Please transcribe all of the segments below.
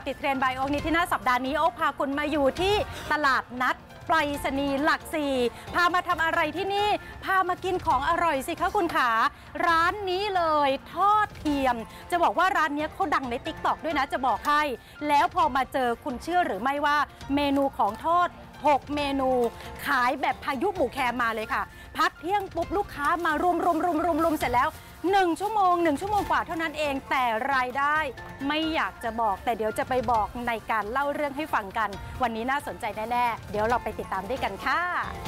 ติดเทรนด์บายโอ๊กนิธินาสัปดาห์นี้โอ๊กพาคุณมาอยู่ที่ตลาดนัดไปรษณีย์หลักสี่พามาทำอะไรที่นี่พามากินของอร่อยสิคะคุณขาร้านนี้เลยทอดเทียมจะบอกว่าร้านนี้เขาดังใน TikTok ด้วยนะจะบอกให้แล้วพอมาเจอคุณเชื่อหรือไม่ว่าเมนูของทอด6เมนูขายแบบพายุบุกแคมมาเลยค่ะพักเที่ยงปุ๊บลูกค้ามารวมเสร็จแล้ว1 ชั่วโมงกว่าเท่านั้นเองแต่รายได้ไม่อยากจะบอกแต่เดี๋ยวจะไปบอกในการเล่าเรื่องให้ฟังกันวันนี้น่าสนใจแน่ๆเดี๋ยวเราไปติดตามด้วยกันค่ะ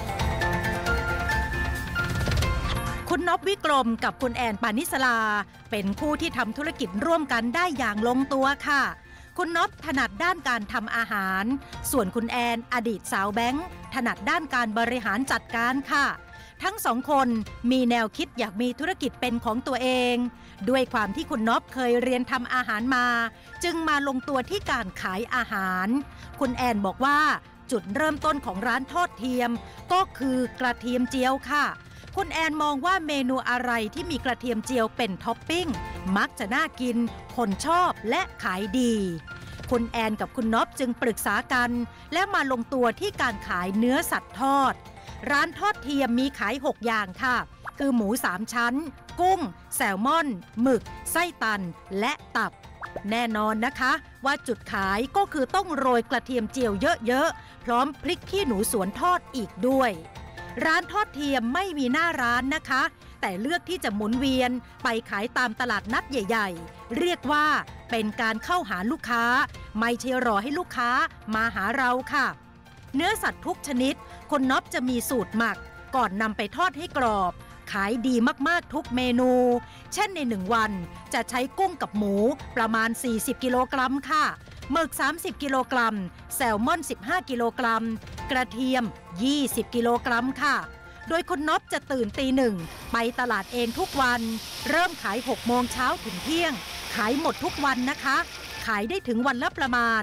คุณนพวิกรมกับคุณแอนปานิสลาเป็นคู่ที่ทำธุรกิจร่วมกันได้อย่างลงตัวค่ะคุณนพถนัดด้านการทำอาหารส่วนคุณแอนอดีตสาวแบงค์ถนัดด้านการบริหารจัดการค่ะทั้งสองคนมีแนวคิดอยากมีธุรกิจเป็นของตัวเองด้วยความที่คุณนพเคยเรียนทำอาหารมาจึงมาลงตัวที่การขายอาหารคุณแอนบอกว่าจุดเริ่มต้นของร้านทอดเทียมก็คือกระเทียมเจียวค่ะคุณแอนมองว่าเมนูอะไรที่มีกระเทียมเจียวเป็นท็อปปิ้งมักจะน่ากินคนชอบและขายดีคุณแอนกับคุณนพจึงปรึกษากันและมาลงตัวที่การขายเนื้อสัตว์ทอดร้านทอดเทียมมีขาย6อย่างค่ะคือหมู3ชั้นกุ้งแซลมอนหมึกไส้ตันและตับแน่นอนนะคะว่าจุดขายก็คือต้องโรยกระเทียมเจียวเยอะๆพร้อมพริกขี้หนูสวนทอดอีกด้วยร้านทอดเทียมไม่มีหน้าร้านนะคะแต่เลือกที่จะหมุนเวียนไปขายตามตลาดนัดใหญ่ๆเรียกว่าเป็นการเข้าหาลูกค้าไม่ใช่รอให้ลูกค้ามาหาเราค่ะเนื้อสัตว์ทุกชนิดคุณนพจะมีสูตรหมักก่อนนำไปทอดให้กรอบขายดีมากๆทุกเมนูเช่นใน1วันจะใช้กุ้งกับหมูประมาณ40กิโลกรัมค่ะหมึก30กิโลกรัมแซลมอน15กิโลกรัมกระเทียม20กิโลกรัมค่ะโดยคุณนพจะตื่นตี 1ไปตลาดเองทุกวันเริ่มขาย6โมงเช้าถึงเที่ยงขายหมดทุกวันนะคะขายได้ถึงวันละประมาณ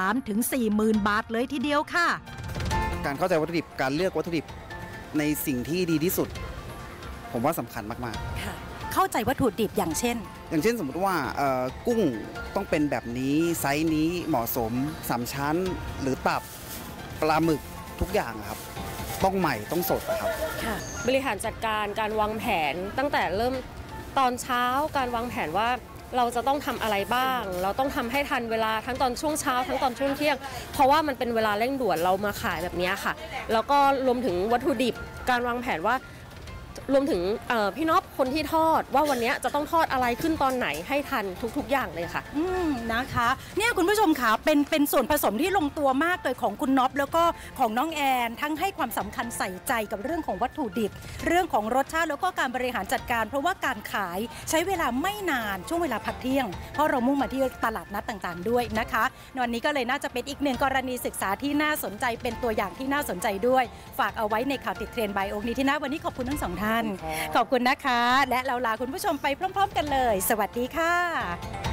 3-4 หมื่นบาทเลยทีเดียวค่ะการเข้าใจวัตถุดิบการเลือกวัตถุดิบในสิ่งที่ดีที่สุดผมว่าสำคัญมากๆค่ะเข้าใจวัตถุดิบอย่างเช่นสมมติว่ากุ้งต้องเป็นแบบนี้ไซส์นี้เหมาะสม3ชั้นหรือตับปลาหมึกทุกอย่างครับต้องใหม่ต้องสดครับบริหารจัดการวางแผนตั้งแต่เริ่มตอนเช้าการวางแผนว่าเราจะต้องทำอะไรบ้างเราต้องทำให้ทันเวลาทั้งตอนช่วงเช้าทั้งตอนช่วงเที่ยงเพราะว่ามันเป็นเวลาเร่งด่วนเรามาขายแบบนี้ค่ะแล้วก็รวมถึงวัตถุดิบการวางแผนว่ารวมถึงพี่นพคนที่ทอดว่าวันนี้จะต้องทอดอะไรขึ้นตอนไหนให้ทันทุกๆอย่างเลยค่ะนะคะเนี่ยคุณผู้ชมค่ะเป็นส่วนผสมที่ลงตัวมากเลยของคุณนพแล้วก็ของน้องแอนทั้งให้ความสำคัญใส่ใจกับเรื่องของวัตถุดิบเรื่องของรสชาติแล้วก็การบริหารจัดการเพราะว่าการขายใช้เวลาไม่นานช่วงเวลาพักเที่ยงเพราะเรามุ่งมาที่ตลาดนัดต่างๆด้วยนะคะวันนี้ก็เลยน่าจะเป็นอีกหนึ่งกรณีศึกษาที่น่าสนใจเป็นตัวอย่างที่น่าสนใจด้วยฝากเอาไว้ในข่าวติดเทรนด์บายโอ๊กนิธินาวันนี้ขอบคุณทั้ง2 ท่านขอบคุณนะคะและเราลาคุณผู้ชมไปพร้อมๆกันเลยสวัสดีค่ะ